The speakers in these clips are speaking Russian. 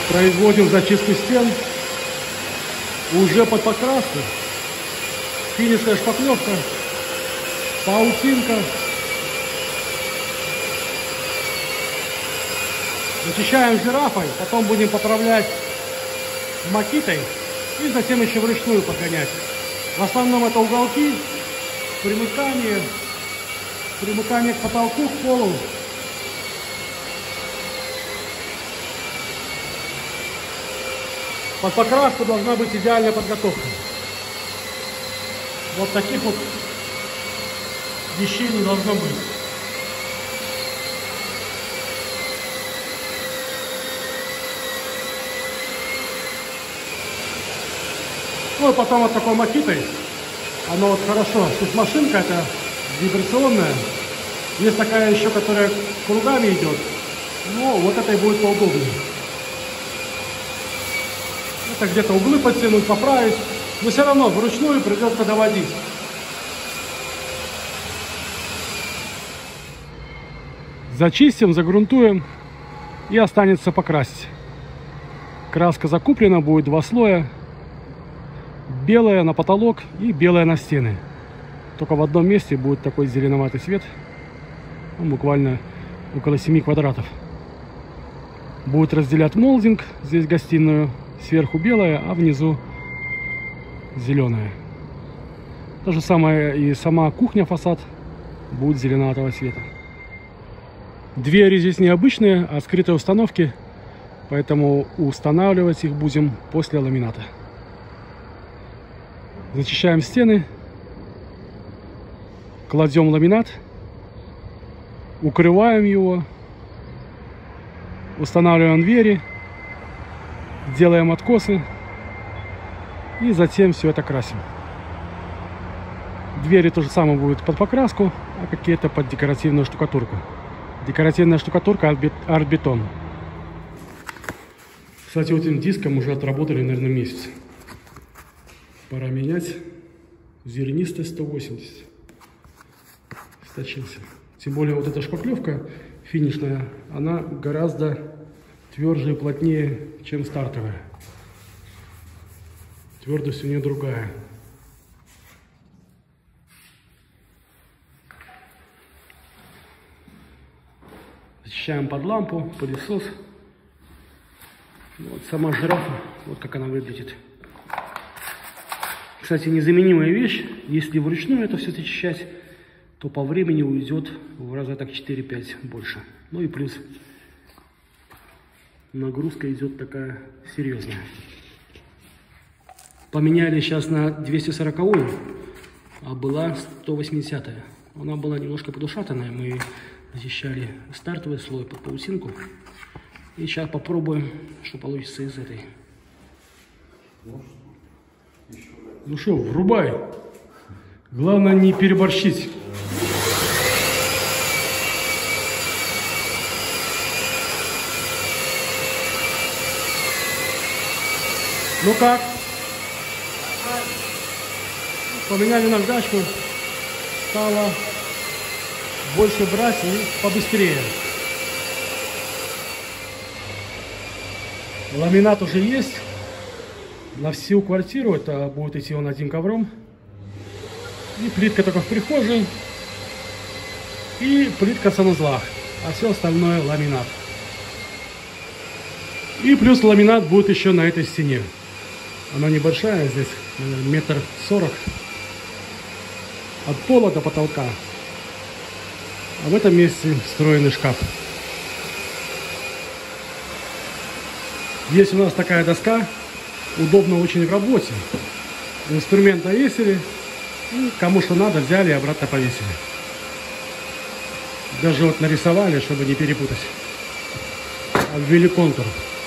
Производим зачистку стен уже под покраску. Финишная шпаклевка, паутинка. Зачищаем жирафой, потом будем поправлять макитой и затем еще вручную подгонять. В основном это уголки, примыкание к потолку, к полу. Под покраску должна быть идеальная подготовка. Вот таких вот вещей не должно быть. Ну и потом вот такой макитой, оно вот хорошо. То есть машинка это вибрационная. Есть такая еще, которая кругами идет. Но вот этой будет поудобнее. Это где-то углы подтянуть, поправить. Но все равно вручную придется доводить. Зачистим, загрунтуем и останется покрасить. Краска закуплена, будет 2 слоя. Белая на потолок и белая на стены. Только в одном месте будет такой зеленоватый цвет. Ну, буквально около 7 квадратов. Будет разделять молдинг. Здесь гостиную. Сверху белая, а внизу зеленая. То же самое и сама кухня, фасад будет зеленоватого цвета. Двери здесь необычные, а скрытые установки. Поэтому устанавливать их будем после ламината. Зачищаем стены, кладем ламинат, укрываем его, устанавливаем двери, делаем откосы и затем все это красим. Двери то же самое будут под покраску, а какие-то под декоративную штукатурку. Декоративная штукатурка арт-бетон. Кстати, вот этим диском уже отработали, наверное, месяц. Пора менять. Зернистый 180. Сточился. Тем более вот эта шпаклевка финишная, она гораздо тверже и плотнее, чем стартовая. Твердость у нее другая. Зачищаем под лампу, пылесос. Вот сама жирафа, вот как она выглядит. Кстати, незаменимая вещь. Если вручную это все зачищать, то по времени уйдет в раза так 4-5 больше. Ну и плюс нагрузка идет такая серьезная. Поменяли сейчас на 240-ю, а была 180-я. Она была немножко подушатанная. Мы зачищали стартовый слой под паутинку. И сейчас попробуем, что получится из этой. Ну что, врубай. Главное не переборщить. Ну как? Поменяли наждачку. Стало больше брать и побыстрее. Ламинат уже есть. На всю квартиру это будет идти он одним ковром. И плитка только в прихожей. И плитка в санузлах. А все остальное ламинат. И плюс ламинат будет еще на этой стене. Она небольшая, здесь 1,40 м. От пола до потолка. А в этом месте встроенный шкаф. Есть у нас такая доска. Удобно очень в работе. Инструмент навесили. И кому что надо, взяли и обратно повесили. Даже вот нарисовали, чтобы не перепутать. Обвели контур.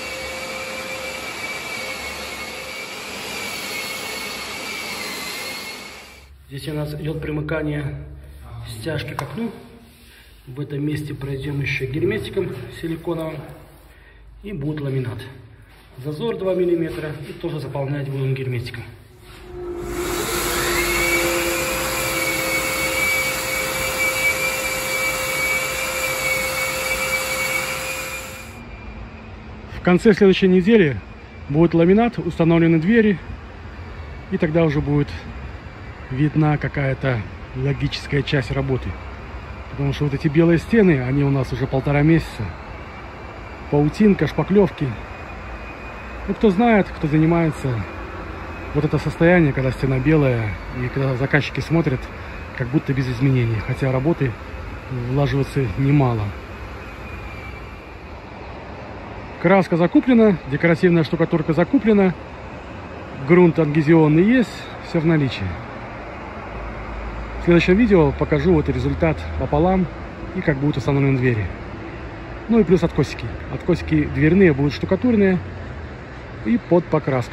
Здесь у нас идет примыкание стяжки к окну. В этом месте пройдем еще герметиком силиконовым. И будет ламинат. Зазор 2 мм. И тоже заполнять будем герметиком. В конце следующей недели будет ламинат, установлены двери, и тогда уже будет видна какая-то логическая часть работы. Потому что вот эти белые стены, они у нас уже 1,5 месяца. Паутинка, шпаклевки. Ну, кто знает, кто занимается, вот это состояние, когда стена белая, и когда заказчики смотрят, как будто без изменений. Хотя работы влаживается немало. Краска закуплена, декоративная штукатурка закуплена, грунт адгезионный есть, все в наличии. В следующем видео покажу вот результат пополам и как будут установлены двери. Ну и плюс откосики. Откосики дверные будут штукатурные и под покраску.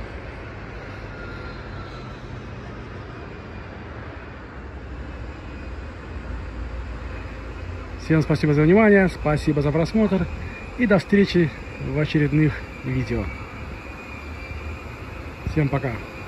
Всем спасибо за внимание, спасибо за просмотр и до встречи в очередных видео. Всем пока!